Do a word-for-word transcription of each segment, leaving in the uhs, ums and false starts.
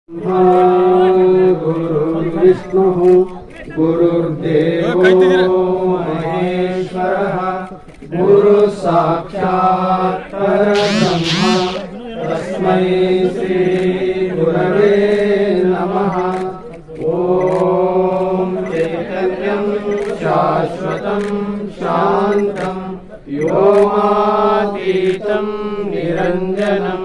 गुरुर्विष्णुः गुरुर्देवो महेश्वरः गुरुः साक्षात् परब्रह्म तस्मै श्री गुरवे नमः। ॐ चैतन्यं शाश्वतं शान्तं व्योमातीतं निरञ्जनं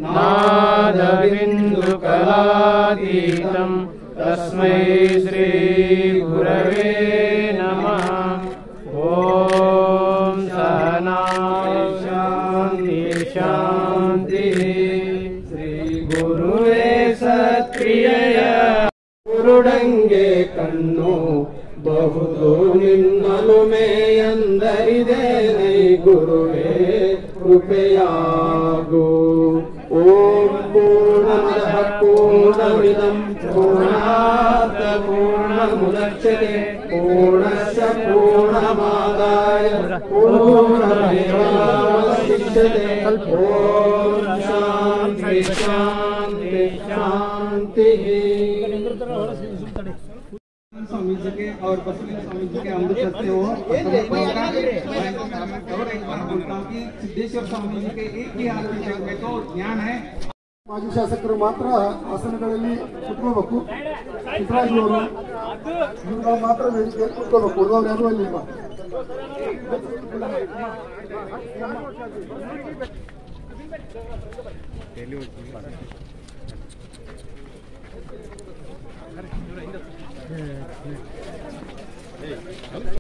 नादबिन्दुकलातीतं तस्मै श्री गुरवे नमः। ॐ सहना शान्ति शान्तिः। श्री गुरुवे सत्क्रियय गुरुडंगे कन्नु ಬಹುದು ನಿನ್ನಲುಮೆ ಎಂದರಿದೆ ನೈ ಗುರುವೇ ಕೃಪೆಯಾಗು। ಓಂ ಪೂರ್ಣಮದಃ ಪೂರ್ಣಮಿದಂ ಪೂರ್ಣಾತ್ ಪೂರ್ಣಮುದಚ್ಯತೆ ಪೂರ್ಣಸ್ಯ ಪೂರ್ಣಮಾದಾಯ ಪೂರ್ಣಮೇವಾವಶಿಷ್ಯತೆ। ಓಂ ಶಾಂತಿ ಶಾಂತಿ ಶಾಂತಿ। स्वामी जी के और बसवेश्वर स्वामी जी के अमृत करते हो और एक बार बोलता हूँ कि सिद्धेश्वर स्वामी जी के एक ही हाथ में तो ज्ञान है। ಮಾಜಿ ಶಾಸಕರು ಮಾತ್ರ ಆಸನಗಳಲ್ಲಿ ಕುತ್ಕೋಬೇಕು, ಸಿದ್ದರಾಮಯ್ಯವರು ಇವ್ರುಗಳು ಮಾತ್ರ ವೇದಿಕೆಯಲ್ಲಿ ಕುತ್ಕೋಬೇಕು, ಉಳಿದವ್ರು ಯಾರು ಅಲ್ಲಿಲ್ಲ।